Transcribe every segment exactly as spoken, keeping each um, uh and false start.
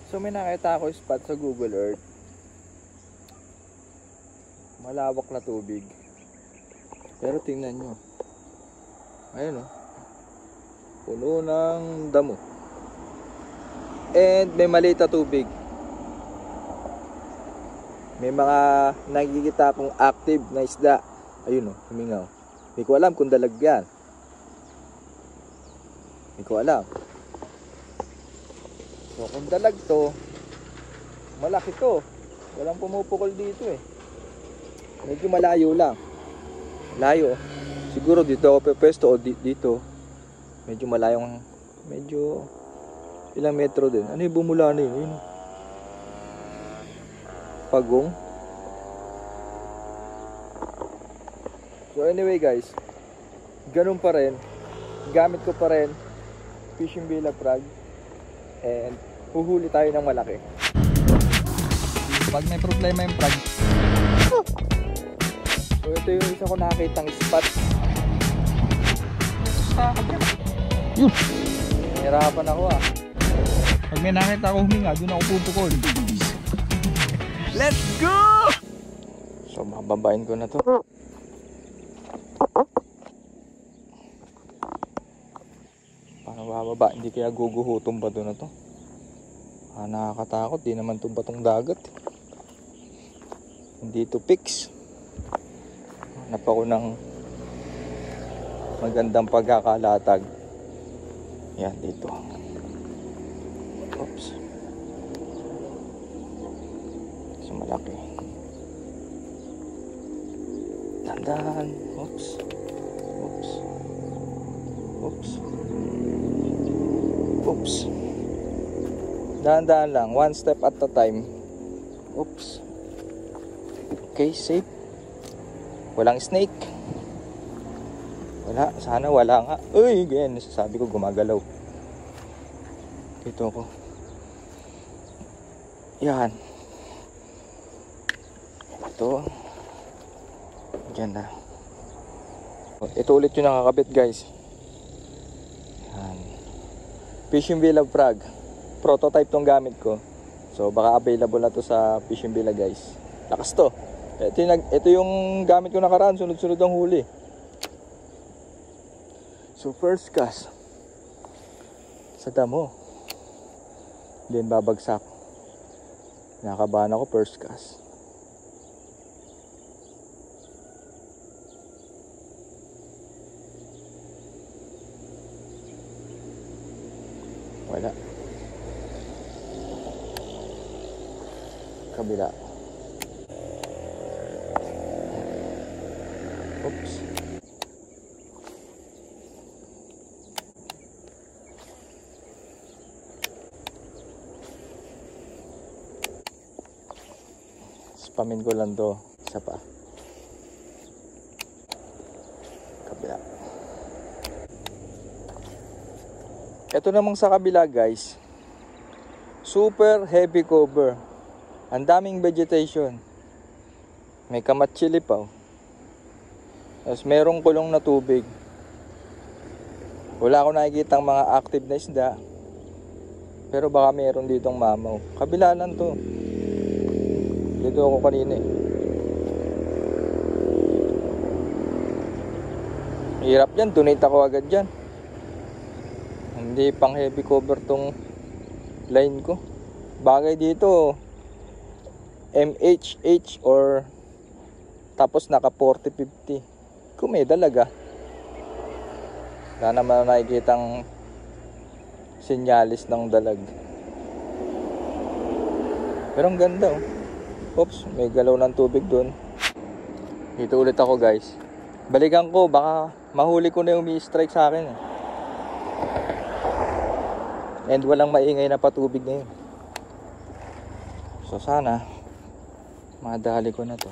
So may nakita ako spot sa Google Earth. Malawak na tubig. Pero tingnan nyo. Ayun o. Puno ng damo. And may maliit na tubig. May mga nakikita akong active na isda. Ayun o, humingaw. Hindi ko alam kung dalag yan. Hindi ko alam. So kung dalag to, malaki to. Walang pumupukol dito eh. Medyo malayo lang. Layo. Siguro dito ako pepesto o dito. Medyo malayong, medyo ilang metro din. Ano yung bumula na yun? Yun. Pagong. So anyway guys, ganun pa rin. Gamit ko pa rin fishing bilag frog. And huhuli tayo ng malaki. Pag may problema yung frog. So ito yung isa ko nakakitang spot. Yun! Nahirapan ako ah. Pag may nakita ako huminga, doon ako pupukol. Let's go! So mababain ko na to. Paano bababa? Hindi kaya guguhutong ba doon na to? Ah, nakakatakot. Di naman to batong dagat. Hindi to fix. Hanap ako ng magandang pagkakalatag. Yan dito. Oops. So malaki. Dandan. Oops. Oops. Oops. Oops. Dahan-dahan lang. One step at a time. Oops. Okay, safe. Walang snake. Wala. Sana wala nga. Uy, ganyan. Nasasabi ko gumagalaw. Dito ako. Yan. Ito. Diyan na. Ito ulit yung nakakabit guys. Yan. Fishing bilag frog. Prototype tong gamit ko. So baka available na to sa fishing bilag guys. Lakas to. Ito yung, ito yung gamit ko nakaraan. Sunod-sunod ang huli. So first cast. Sa damo. Then babagsak. Nakabahan ako first cast. Wala. Kabila. Oops. Spamin ko lang to. Isa pa. Kabila. Ito namang sa kabila guys. Super heavy cover. Ang daming vegetation. May kamatsili pa. Oh. Tapos merong kulong na tubig. Wala akong nakikitang mga active na isda. Pero baka meron ditong mamaw. Kabila lang to. Dito ako kanina eh. Hirap yan. Donate ako agad dyan. Hindi pang heavy cover tong line ko. Bagay dito M H H or tapos naka forty fifty. Kung may dalaga. Wala naman nakikitang sinyalis ng dalag. Pero ang ganda oh. Oops, may galaw ng tubig dun. Dito ulit ako guys. Balikan ko, baka mahuli ko na yung umi-strike sa akin eh. And walang maingay na patubig ngayon. So sana madali ko na to.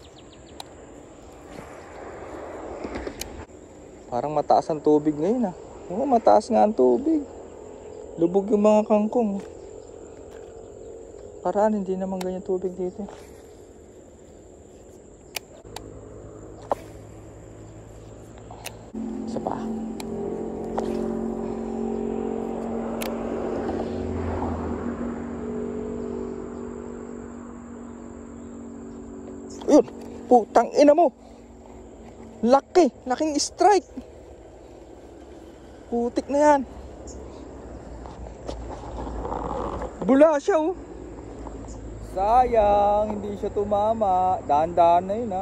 Parang mataas ang tubig ngayon ah. Oo, mataas nga ang tubig. Lubog yung mga kangkong. Paraan hindi naman ganyan tubig dito. Isa pa. Ayun, putang ina mo. Laki, laking strike. Putik na yan. Bula siya oh. Sayang, hindi siya tumama. Dahan-dahan na yun ha.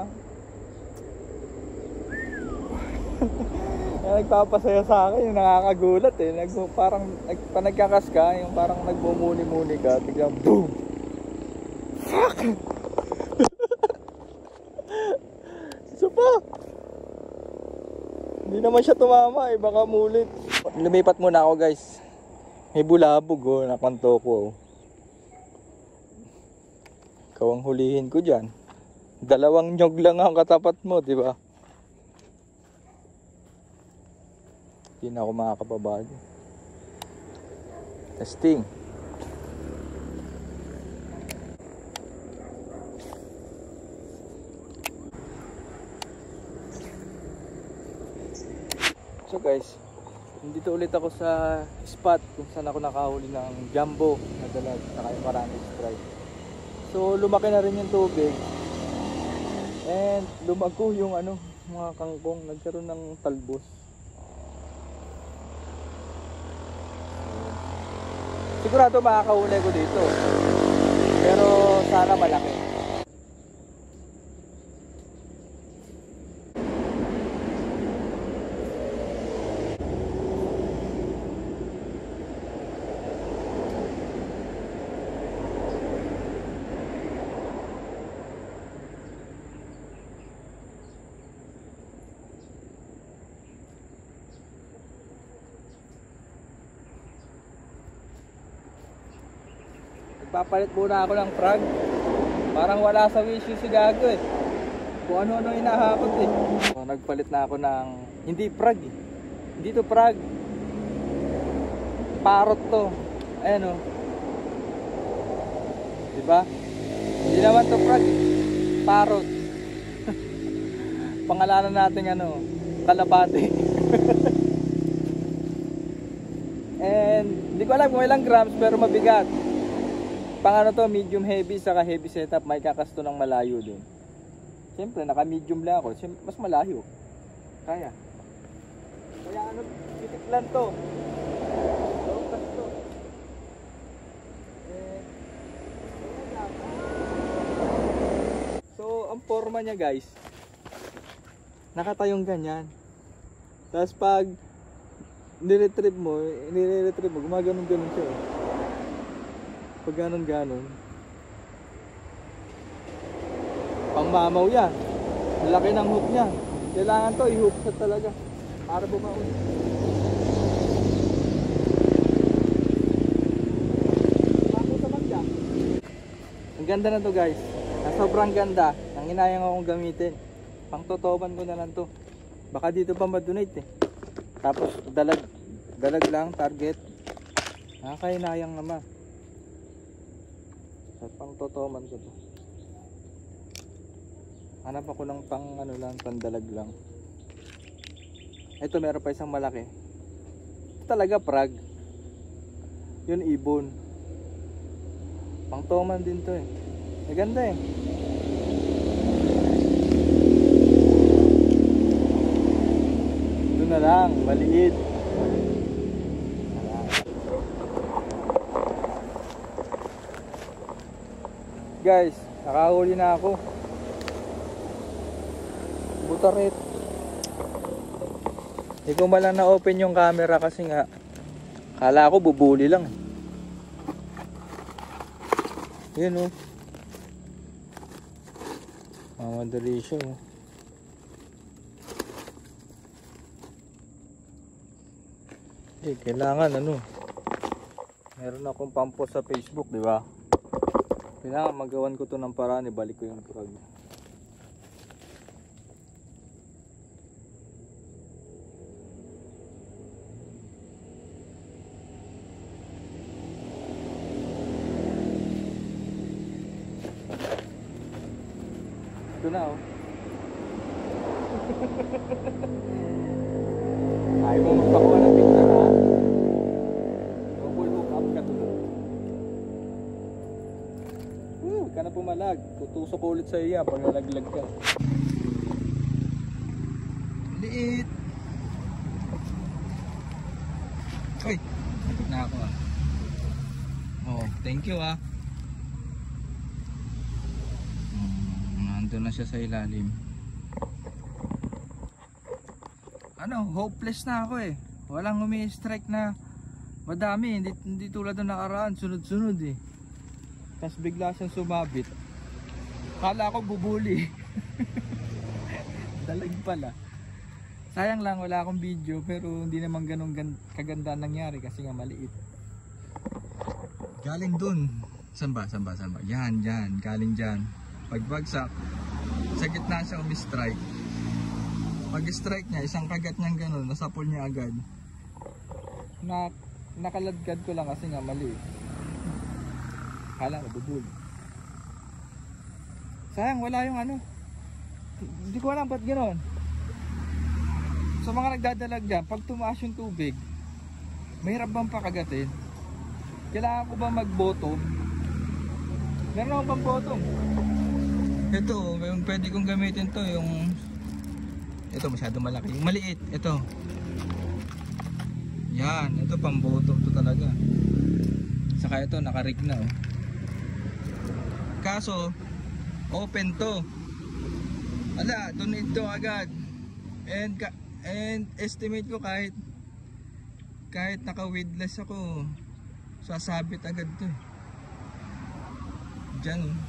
Nagpapasaya sa akin, yung nakakagulat eh. Nag, parang nag, panagkakas ka, yung parang nagmumuni-muni ka, biglang boom. Fuck! Isa pa. Hindi naman siya tumama eh, baka mulit. Lumipat muna ako guys. May bulabog oh, nakanto ko oh. Ikaw ang hulihin ko dyan. Dalawang nyog lang ang katapat mo, di ba? Hindi na ako makakababago. Testing. So guys, dito ulit ako sa spot kung saan ako nakahuli ng jumbo na dalag na kayo maraming strike. So lumaki na rin yung tubig and lumago yung ano, mga kangkong, nagkaroon ng talbos. Sigurado makakahuli ko dito, pero sana malaki. Papalit muna ako ng frag. Parang wala sa wishes si gago eh. Kung ano-ano hinahakot eh. So, nagpalit na ako ng hindi frag eh. Hindi to frag. Parrot to. Ayan oh. Diba? Hindi naman to frag eh. Parrot. Pangalanan natin ano, kalapate. And hindi ko alam kung ilang grams pero mabigat. Pang ano to, medium heavy, saka heavy setup, may kakasto ng malayo din. Siyempre, naka medium lang ako, siyempre, mas malayo. Kaya. Kaya ano, titiklan to. Low-cut to. Eh, so, ang forma niya guys, nakatayong ganyan. Tapos pag niretrieve mo, niretrieve mo, gumaganon-ganon siya. Pag ganon-ganon, pang mamaw yan. Laki ng hook niya. Kailangan to i-hook set talaga para bumaon. Bako sa mangga. Ang ganda na to guys. Sobrang ganda. Nang hinayang akong gamitin. Pang totoban ko na lang to. Baka dito pa ma-donate eh. Tapos dalag dalag lang target. Nakakahinayang naman. At pang totoman ko to. Hanap ako ng pang ano lang, pandalag lang. Ito meron pa isang malaki. Ito talaga prag. Yun ibon. Pang toman din to eh. Maganda eh. Ito na lang, maliit. Guys, nakahuli na ako. Butaret. Hindi ko malang na-open yung camera kasi nga kala ko bubuli lang. Yun oh. Mamadali siya oh. Eh, kailangan ano. Meron akong pampost sa Facebook, di ba? Kailangan magawan ko to ng paraan, ibalik ko yung frog. Ito na oh. Ayaw mo magpakuha ng picture ha. Double hook up ka to. Woo! Ka na pumal malag. Tutusok ulit sa iya pag nalaglag ka. Liit. Uy, nagit na ako ah. Oh, thank you ah. Hmm, nandun na siya sa ilalim. Ano, hopeless na ako eh. Walang umi-strike na madami, hindi, hindi tulad ng nakaraan, sunod-sunod eh. Tapos bigla siyang sumabit. Kala ko bubuli. Dalag pala. Sayang lang wala akong video, pero hindi naman ganun kaganda nangyari kasi nga maliit. Galing dun. Saan ba? Saan ba? Saan ba? Yan, yan. Galing dyan. Pagbagsak, sa gitna siya umi-strike. Pag-strike niya, isang kagat niyang ganun, nasapol niya agad. Na, nakaladkad ko lang kasi nga mali. Kala ko bubul. Sayang, wala yung ano. Hindi ko alam ba't gano'n. Sa mga nagdadalag dyan, pag tumaas yung tubig, mahirap bang pakagatin? Kailangan ko ba mag-bottom? Meron ako bang bottom? Ito, yung pwede kong gamitin to, yung ito masyado malaki, yung maliit, ito yan, ito pang bottom to talaga. Saka ito nakarig na oh. Kaso open to, ala, donate to agad. And, and estimate ko kahit kahit naka weedless ako, sasabit agad to eh. Dyan oh.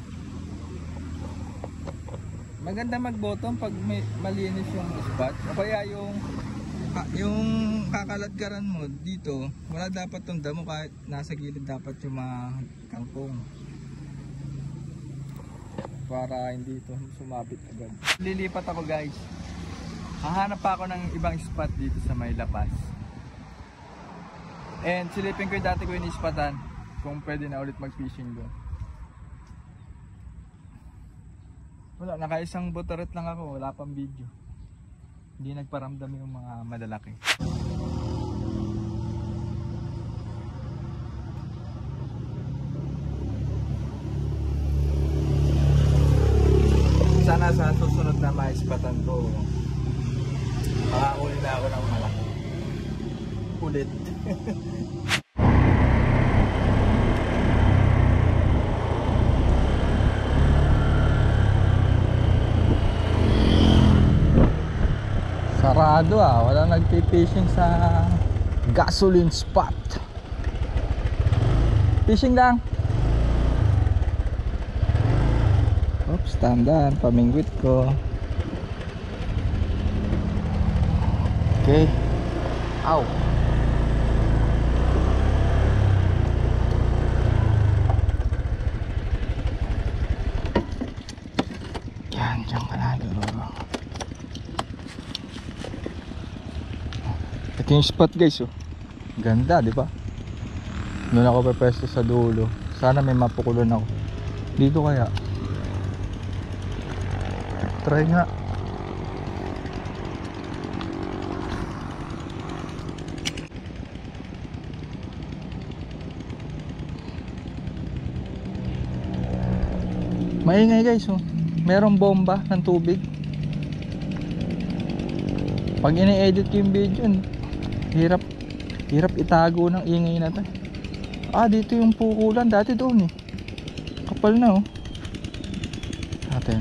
Maganda mag-bottom pag may malinis yung spot. O kaya yung yung kakaladgaran mo dito, wala dapat tong damo, kahit nasa gilid dapat yung mga kangkong. Para hindi ito sumabit agad. Lilipat ako guys. Hahanap pa ako ng ibang spot dito sa may lapas. And silipin ko yung dati ko yung ispatan kung pwede na ulit mag-fishing doon. Wala, naka-isang botoret lang ako, wala pang video. Hindi nagparamdam yung mga malalaki. Sana sa susunod na maispatan ko, makakuli na ako ng malaki. Ulit. Sarado ah, wala nagpi-fishing sa gasoline spot. Fishing lang. Oops, tandaan, pamingwit ko. Okay. Ow. Yan, dyan ka na lolo. Ito yung spot guys oh. Ganda, di ba? Doon ako pepesto sa dulo. Sana may mapukulon ako. Dito kaya. Try nga. Maingay guys oh. Merong bomba ng tubig. Pag ini-edit ko yung video, hirap hirap itago ng ingay na to. Ah, dito yung pukulan, dati doon eh. Kapal na oh. Atin.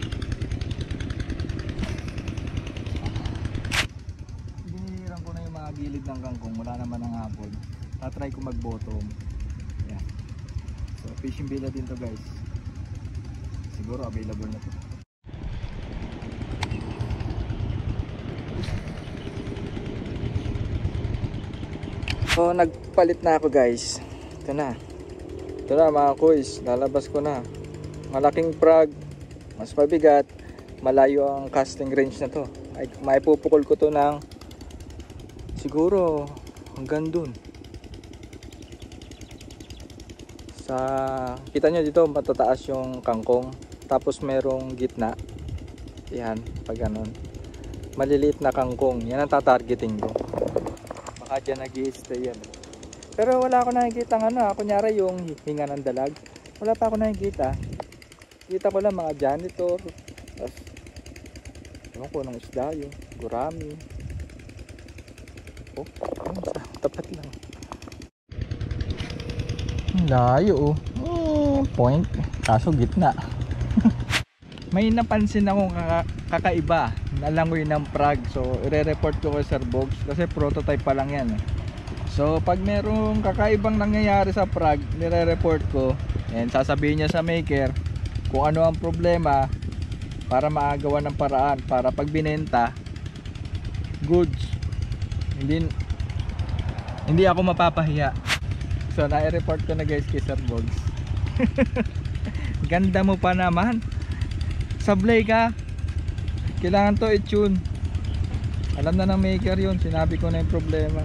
Binihirang ko na yung mga gilid ng kangkong, wala naman ang hapon. Tatry ko mag-bottom. Yan. So fishing bila din to guys. Siguro available na to. So nagpalit na ako guys. Ito na. Ito na mga kuys, lalabas ko na. Malaking frog, mas mabigat, malayo ang casting range na to. Ay, maipupukol ko to ng siguro hanggang dun. Sa kita nyo dito matataas yung kangkong, tapos merong gitna. Yan, pag ganun. Maliliit na kangkong, yan ang tatargeting ko. Baka dyan nag-i-stay yan. Pero wala ako nakikita ng ano, kunyari yung hinga ng dalag. Wala pa ako nakikita. Kita ko lang mga janitor. Tapos, ewan ko ng isda yun. Gurami. Oh, ayun, sa tapat lang. Layo oh. Hmm, point. Kaso gitna. May napansin akong kaka kakaiba na langoy ng Prague. So, ire-report ko kay Sir Bogs kasi prototype pa lang yan eh. So, pag merong kakaibang nangyayari sa Prague, nire-report ko. And sasabihin niya sa maker kung ano ang problema para maagawan ng paraan para pag binenta, goods. Hindi, hindi ako mapapahiya. So, na-report ko na guys kay Sir Bogs. Ganda mo pa naman. Sablay ka. Kailangan to i-tune. Alam na ng maker yun. Sinabi ko na yung problema.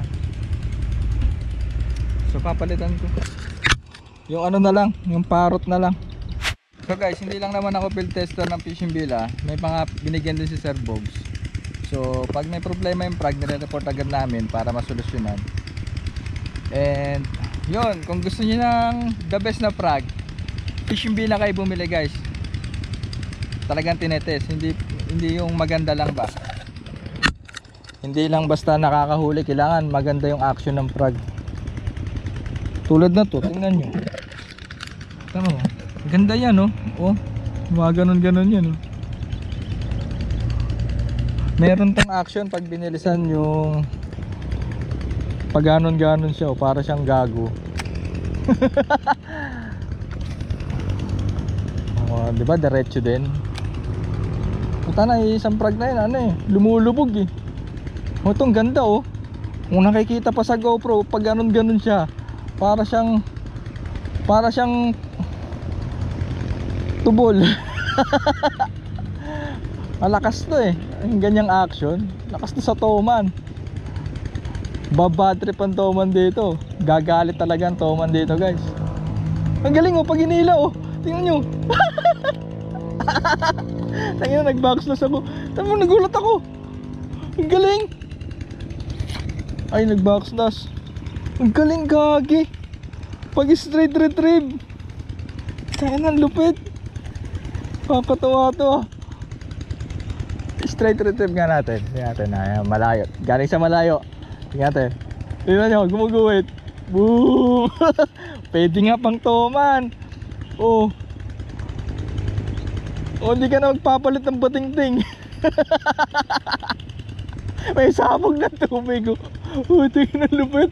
So papalitan ko. Yung ano na lang, yung parrot na lang. So guys, hindi lang naman ako field tester ng fishing villa. May mga binigyan din si Sir Bogs. So pag may problema yung frag, nire-report agad namin para masolusyonan. And yun, kung gusto niyo ng the best na frag, fishing villa kayo bumili guys. Talagang tinetest, hindi hindi yung maganda lang ba. Hindi lang basta nakakahuli, kailangan maganda yung action ng frag. Tulad na to, tingnan nyo. Tama mo, ganda yan oh. Oh, mga ganon ganon yan oh. Meron tong action pag binilisan yung pag ganon ganon siya oh, para siyang gago. Oh, di ba diretso din. Puta na, isang frag na yun, ano eh, lumulubog eh. Oh, itong ganda oh. Kung nakikita pa sa GoPro, pag ganon ganon siya, para siyang para siyang tubol. Malakas to eh, yung ganyang action. Lakas to sa toman. Babadtrip ang toman dito. Gagalit talaga ang toman dito guys. Ang galing oh, pag hinila oh. Tingnan nyo. Tangina, nag-backslash ako. Tama mo, nagulat ako. Ang galing. Ay, nag-backslash. Ang galing, gagi. Pag straight retrieve. Tangina, lupit. Kakatawa to ah. Straight retrieve nga natin. Tingnan natin na, malayo. Galing sa malayo. Tingnan natin. Tingnan nyo, gumuguhit. Boom. Pwede nga pang toman. Oh. O, hindi ka na magpapalit ng batingting. May sabog na tubig oh. Oh, tingin na lupit.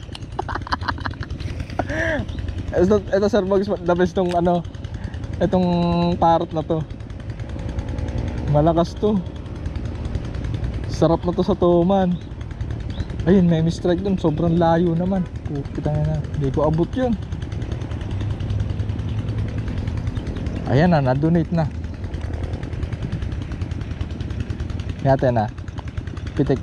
Ito, ito Sir Bogs, the best tong ano, itong parrot na to. Malakas to. Sarap na to sa toman. Ayun, may mistrike dun, sobrang layo naman. Kita nga na, hindi ko abot yun. Ayan na, na-donate na. Natin na pitik.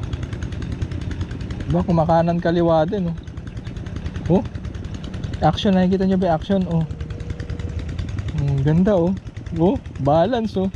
Diba kumakanan kaliwa din oh. Oh, action, nakikita nyo ba action oh. Ang ganda oh. Oh, balance oh.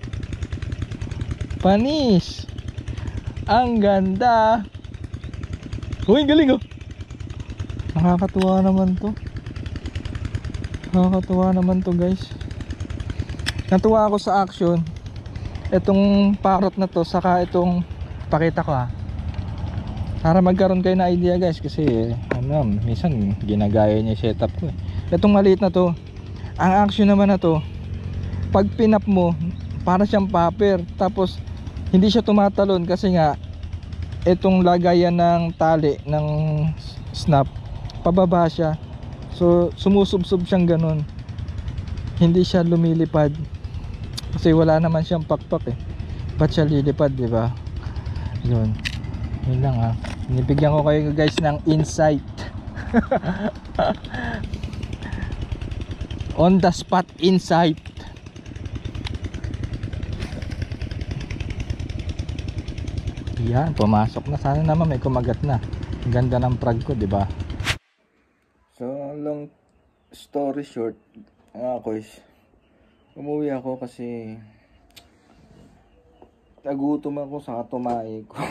Panis. Ang ganda. Uy, galing oh. Nakakatuwa naman to. Nakakatuwa naman to guys. Natuwa ako sa action. Itong parrot na to, saka itong pakita ko ha, para magkaroon kayo na idea guys. Kasi ano, minsan ginagaya niya yung setup ko eh. Itong maliit na to, ang action naman na to, pag pinap mo, para siyang popper. Tapos hindi siya tumatalon kasi nga itong lagayan ng tali ng snap, pababa siya. So sumusubsob siyang ganun, hindi siya lumilipad. Kasi wala naman siyang pakpak eh. Ba't siya lilipad, di ba? Yun. Yun lang ha. Nibigyan ko kayo guys ng insight. On the spot insight. Yan, pumasok na. Sana naman may kumagat na. Ang ganda ng frag ko, di ba? So, long story short, mga koys, umuwi ako kasi nagutom ako sa tumae ko.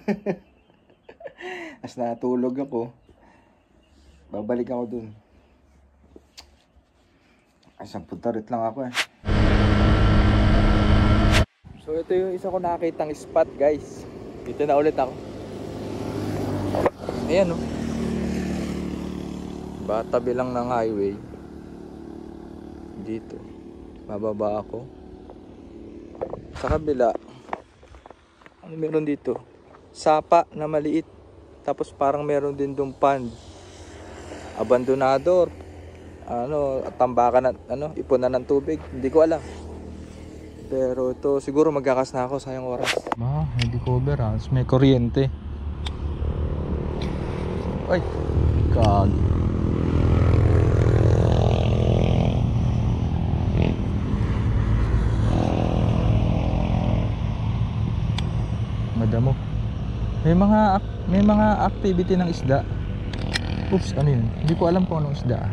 As natulog ako, babalik ako dun. Ay, sampung tarit lang ako eh. So ito yung isa ko nakakitang spot guys. Dito na ulit ako. Ayan o. Oh. Batabi lang ng highway. Dito. Mababa ako. Sa kabila. Ano meron dito? Sapa na maliit. Tapos parang meron din dong pond. Abandonador. Ano, tambakan na, ano, ipunan ng tubig. Hindi ko alam. Pero ito, siguro magkakas na ako, sayang oras. Ma, hindi cover ha. May kuryente. Ay, kag. Madamo. May mga may mga activity ng isda. Oops, ano yun? Hindi ko alam kung anong isda.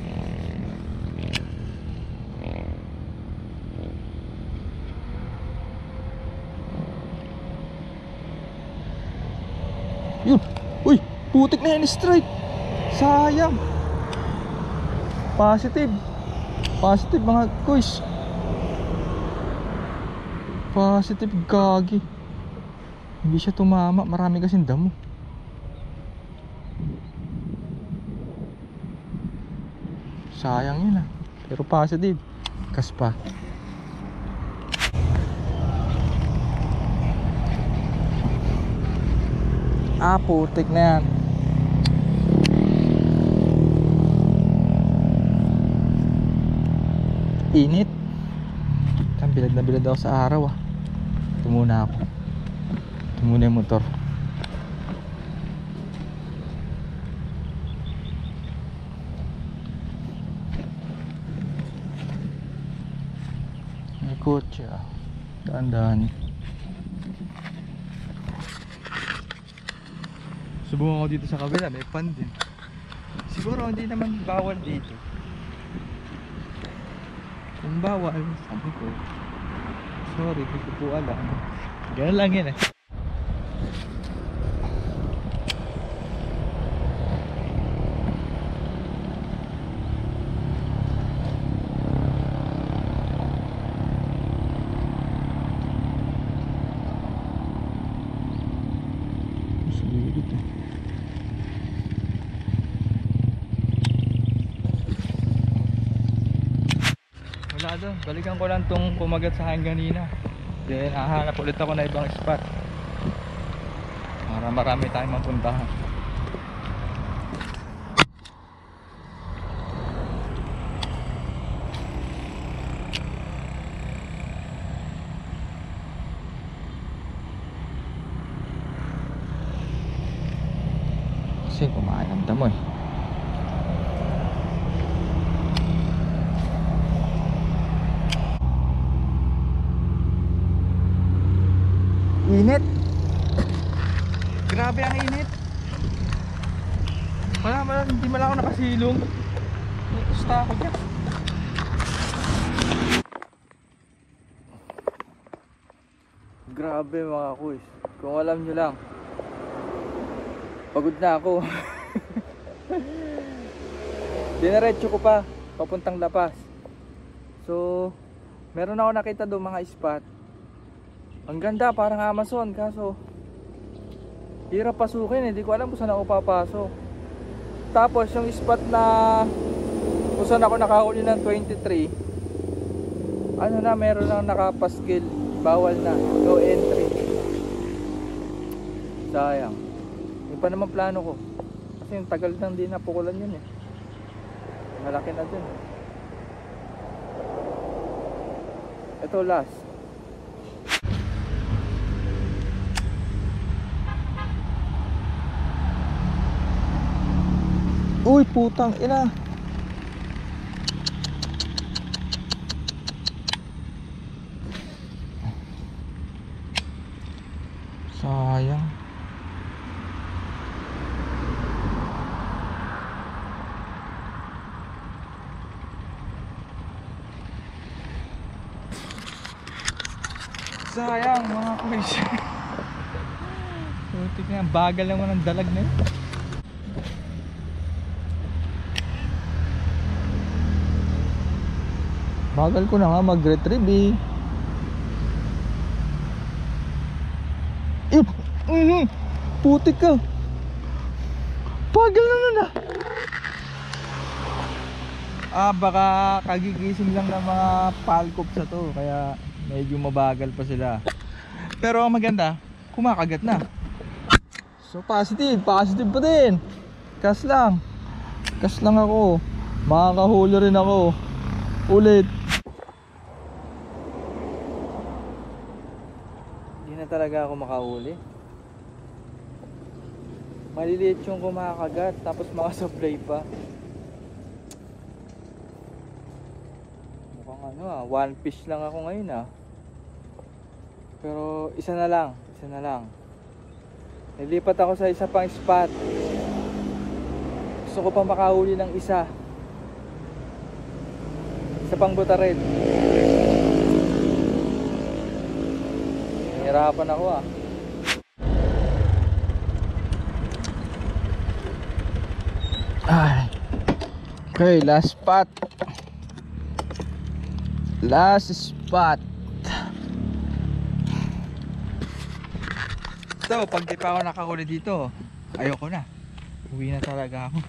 Yun. Uy, putik na yan, strike. Sayang. Positive. Positive mga kuys. Positive, gagi. Hindi siya tumama, marami kasing damo. Sayang yun ah. Pero positive. Kaspa. Ah, putik na yan. Init. Kan bilad na bilad ako sa araw ah. Ito muna ako. Ito muna yung motor. May kotse ah. Daan-daan. Subukan ko dito sa kabila, may pan din. Siguro hindi naman bawal dito. Kung bawal, sabi ko, sorry, hindi ko po alam. Ganun lang yun eh. Wala doon, balikan ko lang tong kumagat sa akin kanina. Then hahanap ulit ako na ibang spot para marami tayong mapuntahan. Kasi kumain ang damo eh. Init. Grabe ang init. Wala, wala, hindi man ako nakasilong. Gusto ako dyan. Grabe mga kuys. Kung alam nyo lang, pagod na ako. Dinaretso ko pa papuntang Lapas. So meron ako nakita doon mga spot. Ang ganda, parang Amazon, kaso hirap pasukin, hindi ko alam kung saan ako papasok. Tapos yung spot na kung saan ako nakahuli ng twenty-three, ano na, meron lang nakapaskil, bawal na, no entry. Sayang. Yung pa naman plano ko, kasi yung tagal nang di napukulan yun eh. Malaki na dun. Ito last. Uy, putang ina. Sayang. Sayang mga kuys. Putik na, bagal lang mo ng dalag na yun. Bagal ko na nga mag-retrieve eh. Mhm. Putik ka. Pagal na nun ah. Ah, baka kagigising lang ng mga palkop sa to, kaya medyo mabagal pa sila. Pero ang maganda, kumakagat na. So positive, positive pa din. Kas lang. Kas lang ako. Makakahuli rin ako. Ulit. Hindi na talaga ako makahuli. Maliliit yung kumakagat, tapos makasupply pa. Mukhang ano ah, one fish lang ako ngayon ah. Pero isa na lang, isa na lang. Nilipat ako sa isa pang spot. Gusto ko pa makahuli ng isa. Isa pang butarid. Nahirapan ako ah. Ay. Okay, last spot. Last spot. So, pag di pa ako nakahuli dito, ayoko na. Uwi na talaga ako.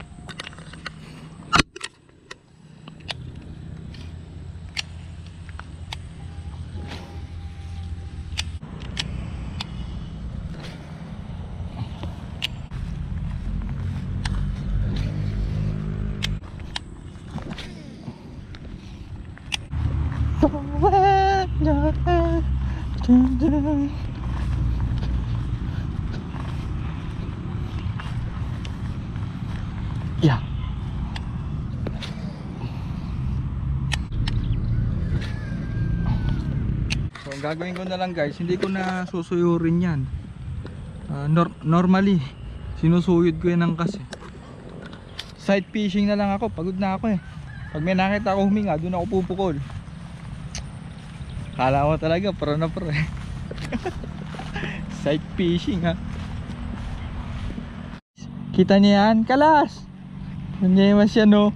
Yeah. So ang gagawin ko na lang guys, hindi ko na susuyurin yan. uh, nor Normally sinusuyod ko yan ng kasi. Sight fishing na lang ako, pagod na ako eh. Pag may nakita ako huminga, doon ako pupukol. Kala mo talaga pro na pro eh. Sight fishing ha. Kita niya yan, kalas. Punyemas yan no.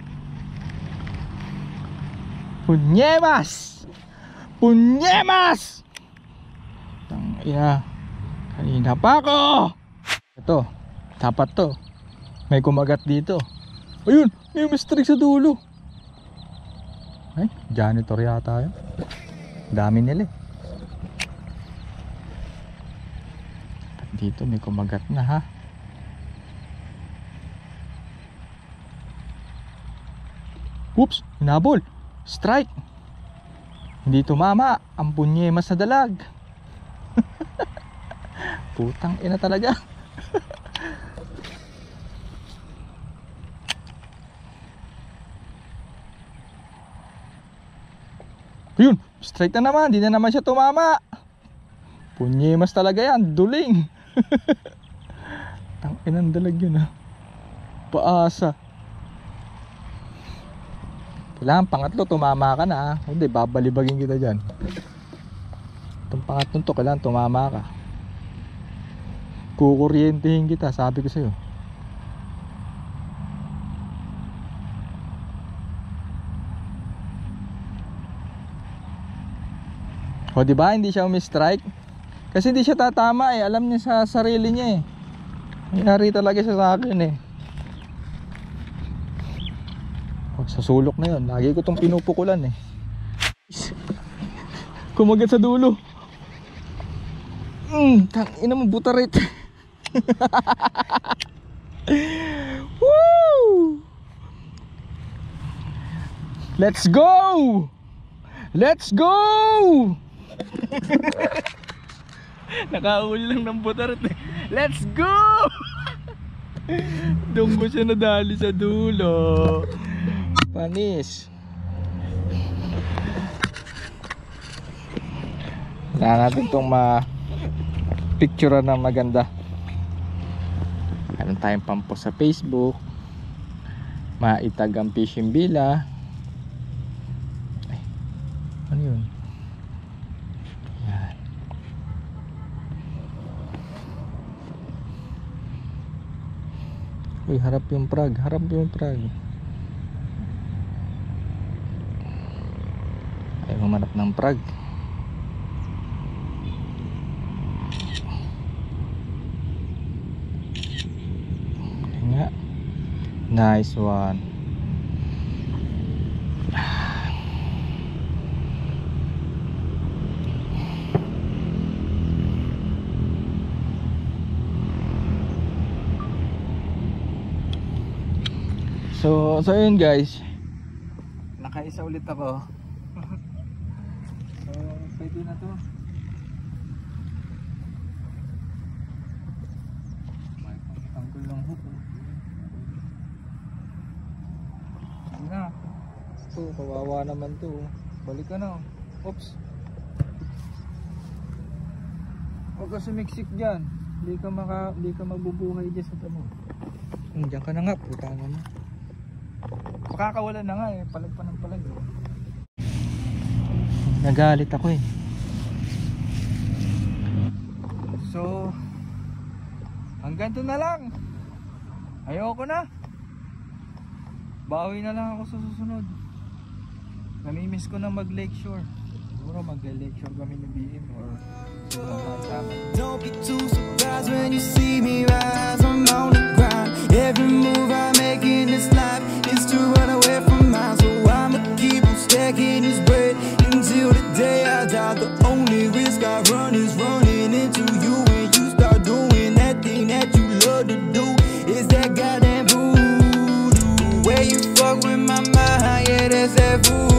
Punyemas. Punyemas. Tangina. Kanina pa ako. Ito, tapat to. May kumagat dito. Ayun, may mistrik sa dulo. Ay, janitor yata yun. Dami nila eh. Dito may kumagat na ha. Oops, hinabol. Strike. Hindi tumama. Ang punyemas sa dalag. Putang ina talaga. Yun, strike na naman. Hindi na naman siya tumama. Punyemas talaga yan. Duling. Tang inang dalag yun ha. Paasa. Kailangan pangatlo tumama ka na ha. Hindi, babalibagin kita dyan. Itong pangatlong to, kailangan tumama ka. Kukuryentehin kita, sabi ko sa'yo. O diba, hindi siya umi-strike. Kasi hindi siya tatama eh. Alam niya sa sarili niya eh. Nangyari talaga siya sa akin eh. Sa sulok na yun, lagi ko itong pinupukulan eh. Kumagat sa dulo. Mm, tangina mo, butarit. Woo! Let's go! Let's go! Nakahuli lang ng butarit eh. Let's go! Doon ko siya nadali sa dulo. Panis. Kailangan natin itong ma-picture na maganda. Meron tayong pampost sa Facebook. Maitag ang fishing villa. Ay, ano yun? Yan. Uy, harap yung prag. Harap yung prag. Ayaw humanap ng prag. Nice one. So, so yun guys, nakaisa ulit ako. So, pwede na to. May pangtanggol ng hook. Hindi na. Ito, kawawa naman to. Balik ka na. Oops. Huwag ka sumiksik dyan. Hindi ka, maka, hindi ka mabubuhay dyan sa tamo. Diyan ka na nga, puta na mo. Makakawalan na nga eh, palag pa ng palag eh. Nagalit ako eh. So hanggang doon na lang. Ayoko na. Bawi na lang ako sa susunod. Namimiss ko na mag lakeshore. Siguro mag lakeshore kami ni B M or sama. Don't be too surprised when you see me rise. I'm on the ground. Every move I make in this life is to run away from mine. So I'ma keep on stacking this bread until the day I die. The only risk I run is running into you. When you start doing that thing that you love to do, is that goddamn voodoo. Where you fuck with my mind, yeah, that's that voodoo.